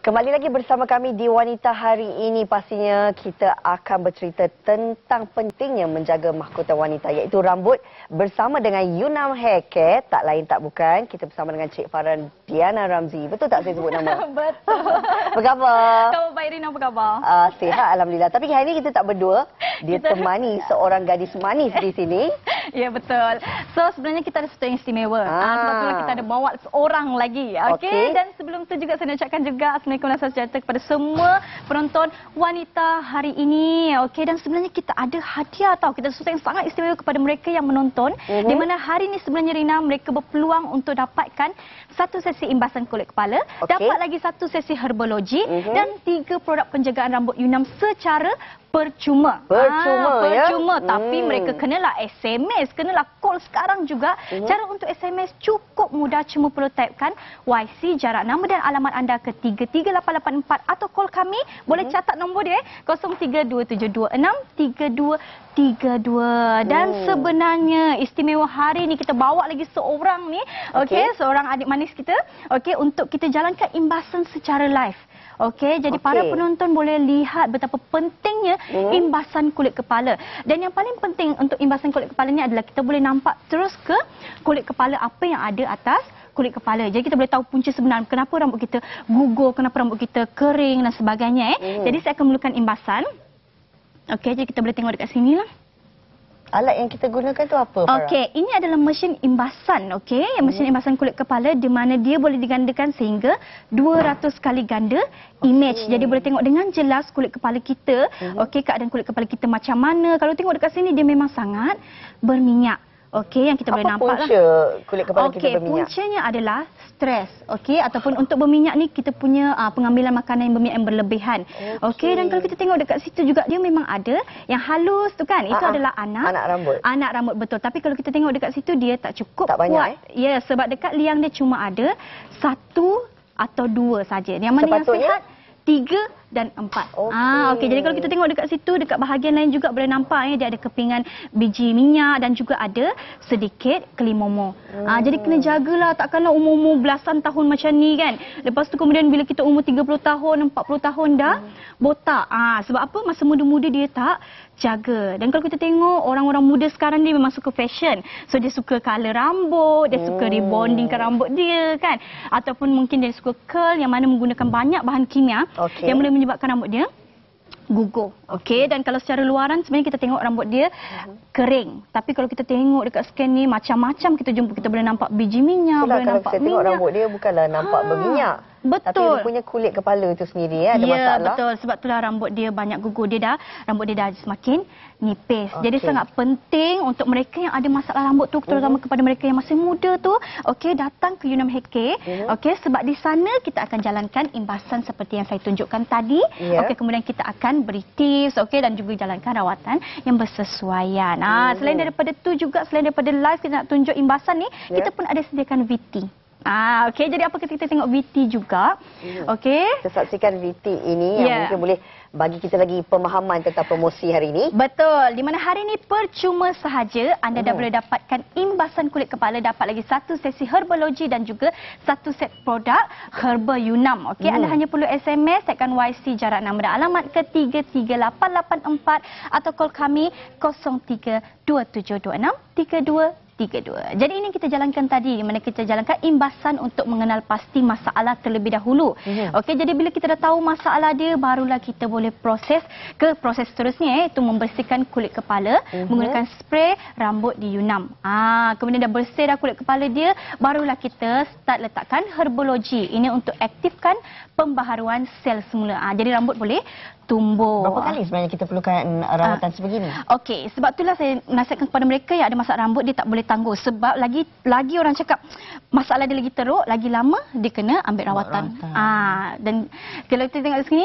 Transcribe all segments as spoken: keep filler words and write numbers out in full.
Kembali lagi bersama kami di Wanita hari ini. Pastinya kita akan bercerita tentang pentingnya menjaga mahkota wanita, iaitu rambut, bersama dengan Yunam Hair Care. Tak lain tak bukan, kita bersama dengan Cik Farah Diana Ramzi. Betul tak saya sebut nama? Betul. Apa khabar? Khabar baik, Rina, apa khabar? Uh, sihat, Alhamdulillah. Tapi hari ini kita tak berdua. Dia Kita- temani seorang gadis manis di sini. Ya, betul. So, sebenarnya kita ada sesuatu yang istimewa. Ah. Ah. Sebab itulah kita ada bawa seorang lagi. Okey. Okey. Dan sebelum tu juga saya nak ucapkan juga Assalamualaikum warahmatullahi wabarakatuh kepada semua penonton wanita hari ini. Okey, dan sebenarnya kita ada hadiah tau. Kita ada sesuatu yang sangat istimewa kepada mereka yang menonton. Mhm. Di mana hari ini sebenarnya, Rina, mereka berpeluang untuk dapatkan satu sesi imbasan kulit kepala, Okey. dapat lagi satu sesi herbologi Mhm. dan tiga produk penjagaan rambut Yunam secara percuma. Percuma, ah, ya? Percuma, tapi Hmm. mereka kenalah S M S, kenalah call sekarang juga. Mhm. Cara untuk S M S cukup mudah, cuma perlu typekan Y C, jarak nama dan alamat anda ke tiga tiga lapan lapan empat atau call kami. Boleh Mhm. catat nombor dia, eh, kosong tiga dua tujuh dua enam tiga dua tiga dua. Dan Hmm. sebenarnya istimewa hari ni kita bawa lagi seorang ni, okey, Okey. seorang adik manis kita, okey, untuk kita jalankan imbasan secara live. Okey, jadi Okey. para penonton boleh lihat betapa pentingnya Hmm. imbasan kulit kepala. Dan yang paling penting untuk imbasan kulit kepala ni adalah kita boleh nampak terus ke kulit kepala apa yang ada atas kulit kepala. Jadi kita boleh tahu punca sebenar kenapa rambut kita gugur, kenapa rambut kita kering dan sebagainya. Eh. Hmm. Jadi saya akan mulakan imbasan. Okey, jadi kita boleh tengok dekat sini lah. Alat yang kita gunakan tu apa, Farah? Okey, ini adalah mesin imbasan, okey, mesin Hmm. imbasan kulit kepala di mana dia boleh digandakan sehingga dua ratus kali ganda image. Okey. Jadi boleh tengok dengan jelas kulit kepala kita, Mhm. okey, keadaan kulit kepala kita macam mana. Kalau tengok dekat sini dia memang sangat berminyak. Okey, yang kita boleh Apa nampak lah. punca kulit kepala kita Okey, berminyak? puncanya adalah stres, okey, ataupun untuk berminyak ni kita punya uh, pengambilan makanan yang berminyak yang berlebihan. Okey. Okey, dan kalau kita tengok dekat situ juga dia memang ada yang halus tu kan. Itu Ah, ah. adalah anak Anak rambut. Anak rambut, betul. Tapi kalau kita tengok dekat situ dia tak cukup Tak banyak, kuat. Ya, sebab dekat liang dia cuma ada satu atau dua saja. Yang mana Sepatutnya? yang sihat tiga dan empat. Okey. Ah, okey. Jadi kalau kita tengok dekat situ, dekat bahagian lain juga boleh nampak, eh, dia ada kepingan biji minyak dan juga ada sedikit kelimomo. Hmm. Ah, jadi kena jagalah, takkanlah umur-umur belasan tahun macam ni kan. Lepas tu kemudian bila kita umur tiga puluh tahun, empat puluh tahun dah Hmm. botak. Ah, sebab apa? Masa muda-muda dia tak jaga. Dan kalau kita tengok orang-orang muda sekarang ni memang suka fashion. So dia suka color rambut, dia suka Hmm. rebondingkan rambut dia kan. Ataupun mungkin dia suka curl yang mana menggunakan banyak bahan kimia Okey. yang boleh menyebabkan rambut dia gugur. Okey, dan kalau secara luaran sebenarnya kita tengok rambut dia kering. Tapi kalau kita tengok dekat scan ni macam-macam kita jumpa, kita boleh nampak biji minyak, Itulah boleh kalau nampak kita tengok minyak. rambut dia bukanlah nampak Ah, berminyak. Tapi betul. rupanya kulit kepala tu sendiri eh, ada ya, masalah. betul. Sebab itulah rambut dia banyak gugur. Dia dah, rambut dia dah semakin nipis. Jadi Okey. sangat penting untuk mereka yang ada masalah rambut tu, terutama Mhm. kepada mereka yang masih muda tu, okey, datang ke Yunam Hair Care. Mhm. Okey, sebab di sana kita akan jalankan imbasan seperti yang saya tunjukkan tadi. Ya. Okey, kemudian kita akan beri tips, okey, dan juga jalankan rawatan yang bersesuaian. Ah, Mhm. selain daripada tu juga, selain daripada live kita nak tunjuk imbasan ni, Ya. kita pun ada sediakan V T. Ah, okey, jadi apa kita, kita tengok V T juga. Mhm. Okey. Kita saksikan V T ini yang Ya. mungkin boleh bagi kita lagi pemahaman tentang promosi hari ini. Betul. Di mana hari ini percuma sahaja anda dah Hmm. boleh dapatkan imbasan kulit kepala, dapat lagi satu sesi herbologi dan juga satu set produk Herba Yunam. Okey, Hmm. anda hanya perlu S M S, tekan Y C, jarak nama dan alamat ke tiga tiga lapan lapan empat atau call kami kosong tiga dua tujuh dua enam tiga dua tiga dua. Jadi ini kita jalankan tadi, di mana kita jalankan imbasan untuk mengenal pasti masalah terlebih dahulu. Mhm. Okey, jadi bila kita dah tahu masalah dia, barulah kita boleh proses ke proses seterusnya, iaitu membersihkan kulit kepala Mhm. menggunakan spray rambut di Yunam. Ah, kemudian dah bersih dah kulit kepala dia, barulah kita start letakkan herbologi. Ini untuk aktifkan pembaharuan sel semula. Ah, jadi rambut boleh tumbuh. Berapa kali sebenarnya kita perlukan rawatan sebegini? Okey, sebab itulah saya nasihatkan kepada mereka yang ada masalah rambut, dia tak boleh tangguh. Sebab lagi lagi orang cakap masalah dia lagi teruk, lagi lama dia kena ambil rawatan. rawatan. Ah, dan kalau kita tengok di sini,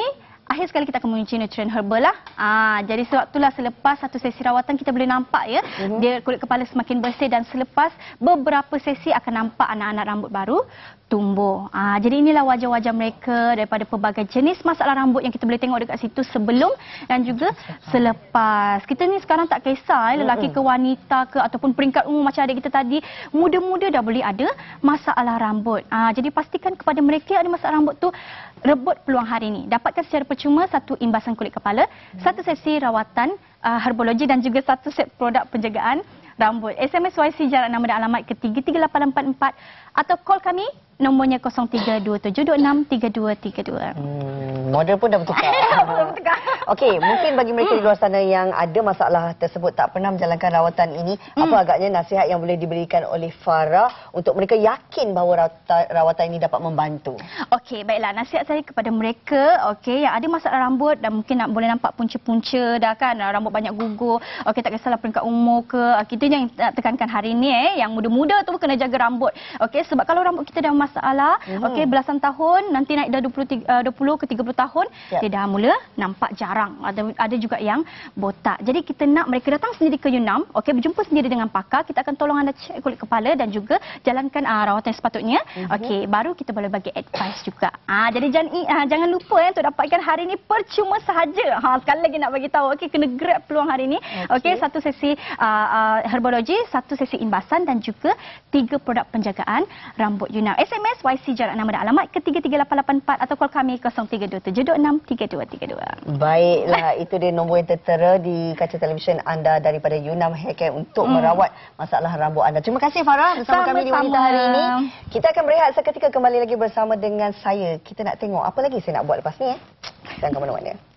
akhir sekali kita akan mengunci nutrient herbal lah. Ah, jadi sebab itulah selepas satu sesi rawatan kita boleh nampak ya, uh-huh. dia kulit kepala semakin bersih dan selepas beberapa sesi akan nampak anak-anak rambut baru tumbuh. Ah, jadi inilah wajah-wajah mereka daripada pelbagai jenis masalah rambut yang kita boleh tengok dekat situ sebelum dan juga selepas. Kita ni sekarang tak kisah eh, lelaki ke wanita ke ataupun peringkat umur macam adik kita tadi, muda-muda dah boleh ada masalah rambut. Ah, jadi pastikan kepada mereka yang ada masalah rambut tu, rebut peluang hari ini. Dapatkan secara percuma satu imbasan kulit kepala, hmm. satu sesi rawatan uh, herbologi dan juga satu set produk penjagaan rambut. S M S Y C jarak nama dan alamat ke tiga tiga lapan empat empat atau call kami nombornya kosong tiga dua tujuh dua enam tiga dua tiga dua. Hmm, model pun dah bertukar. bertukar. Okey, mungkin bagi mereka hmm. di luar sana yang ada masalah tersebut tak pernah menjalankan rawatan ini, hmm. apa agaknya nasihat yang boleh diberikan oleh Farah untuk mereka yakin bahawa rawatan ini dapat membantu? Okey, baiklah, nasihat saya kepada mereka okey yang ada masalah rambut dan mungkin nak boleh nampak punca-punca dah kan, rambut banyak gugur. Okey, tak kisahlah peringkat umur ke. Kita yang nak tekankan hari ini eh yang muda-muda tu kena jaga rambut. Okey, sebab kalau rambut kita dah masalah, mm-hmm. okey belasan tahun, nanti naik dah dua puluh ke tiga puluh tahun, yep. dia dah mula nampak jarang. Ada ada juga yang botak. Jadi kita nak mereka datang sendiri ke Yunam, okey berjumpa sendiri dengan pakar, kita akan tolong anda cek kulit kepala dan juga jalankan uh, rawatan yang sepatutnya. Mm-hmm. Okey, baru kita boleh bagi advice juga. Ah, jadi jangan uh, jangan lupa ya untuk dapatkan hari ini percuma sahaja. Ha, sekali lagi nak bagi tahu, okey kena grab peluang hari ini. Okey, okay, satu sesi uh, uh, herbologi, satu sesi imbasan dan juga tiga produk penjagaan rambut Yunam. S M S Y C jarak nama dan alamat ke tiga tiga lapan lapan empat atau call kami kosong tiga dua tujuh dua enam tiga dua tiga dua. Baiklah, itu dia nombor yang tertera di kaca televisyen anda daripada Yunam Hair Care untuk hmm. merawat masalah rambut anda. Terima kasih Farah bersama Sama-sama. kami di Wanita hari ini. Kita akan berehat seketika, kembali lagi bersama dengan saya. Kita nak tengok apa lagi saya nak buat lepas ni eh. Jangan ke mana-mana.